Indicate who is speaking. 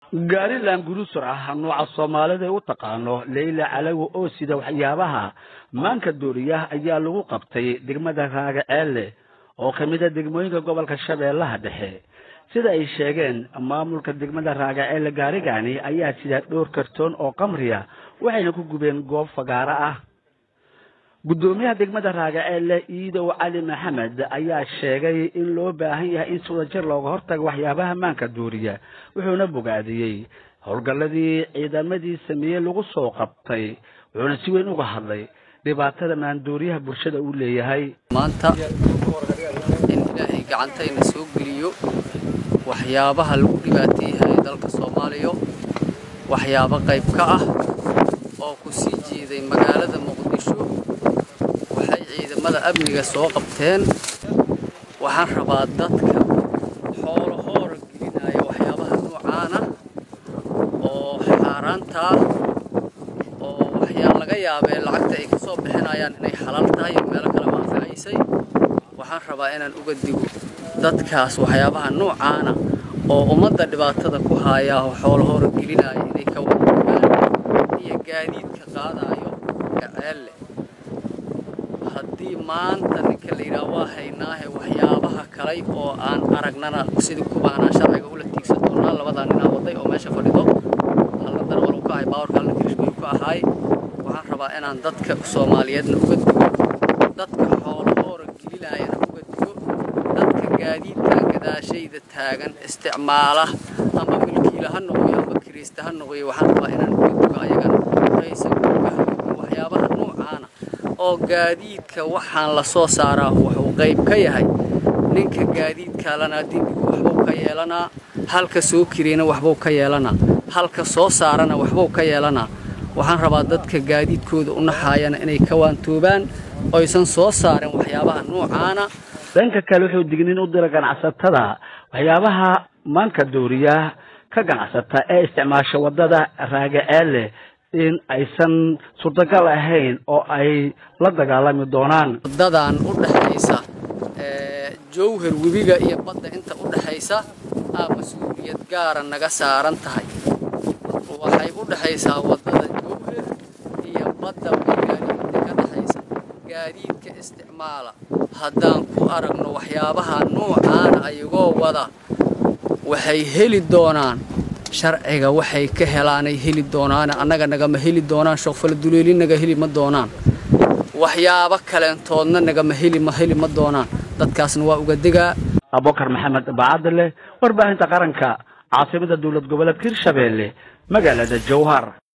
Speaker 1: gaari laanguruusar ah nooca Soomaalida u taqaano Leila Calawi oo sida waxyaabaha maanka dooriya ayaa lagu qabtay degmada Raagaceelle oo kamid ah degmooyinka gobolka Shabeellaha Dhexe sida ay sheegeen maamulka degmada Raagaceelle gaarigani ayaa sida dhowr kartoon oo qamriya waxayna ku gubeen goob fagaara ah gudoomiyaha degmada Raagaceelle Iidow Cali Maxamed ayaa sheegay in loo baahan yahay in soo jar looga hortago waxyaabaha maanka dooriya wuxuuna bogaadiyay howlgaladii ciidamadii sameeyay lagu soo qabtay wuxuuna si weyn uga hadlay dhibaatada maandooriyaha bulshada uu leeyahay
Speaker 2: maanta in ilaahay gacantayna soo geliyo waxyaabaha lagu dhibaateeyay dalka Soomaaliya waxyaabo qayb ka ah oo ku sii jeeday magaalada Muqdisho waxay ciidamada amniga soo qabteen waxaan rabaa dadka xoolo hor gelinaya waxyaabaha noocan ah oo xaaraanta oo waxyaabo laga yaabay lacagta ay ka soo bixinayaan inay xalaal tahay meel kale ma anfacaysay waxaan rabaa inaan uga digo dadkaas waxyaabaha noocan ah oo ummadda dhibaatada ku haya xoolo hor gelinaya inay ka wadaan iyo gaadiidka qaadayo Raagaceelle haddii maanta ninka la yiraahdo waa haynaahe waxyaabaha kale oo aan aragnana sidii kubaana sharciga u la tiigsadona labada nin waday oo meesha fadhido hal dar wal ka ay baawar kale kirishbay ku ahay waxaan rabaa inaan dadka Soomaaliyeedna uga digo dadka xoolo hor gelinayana uga digo dadka gaadiidka gadaashayda taagan isticmaala ama milkiilaha noqoy ama kiriistaha noqoy waxaan rabaa inaan uga digo ayagana raysan waxyaabaha noocan oo gaadiidka waxaan la soo saaraa wuxuu qayb ka yahay ninka gaadiidka lana dinbigu waxbuu ka yeelanaa halka soo kireena waxbuu ka yeelanaa halka soo saarana waxbuu ka yeelanaa waxaan rabaa dadka gaadiidkooda u naxayana inay ka waantoobaan oo aysan soo saarin waxyaabaha noocan
Speaker 1: dhanka kale wuxuu dignin u diray ganacsatada waxyaabaha maanka dooriya ka ganacsata ee isticmaasha wadada Raagaceelle in aysan suurtagal ahayn oo ay la dagaalami doonaan
Speaker 2: wadadan u dhaxaysa jowhar webiga iyo badda inta u dhaxaysa mas'uuliyad gaar ah naga saaran tahay waxay u dhaxaysaa wadada jowhar iyo badda gaadiidka ka dhaxaysa gaadiidka isticmaala haddaan ku aragno waxyaabaha noocan ayagoo wada waxay heli doonaan sharciga waxay ka helaanay heli doonaan annaga naga ma heli doonaan shaqfal duleelin naga heli ma doonaan waxyaabo kaleentoodna naga ma heli ma doonaan dadkaasna waa uga digaa
Speaker 1: Abubakar Maxamed Baadle warbaahinta qaranka caasimada dawlad goboleedka Hirshabeelle magaalada Jowhar.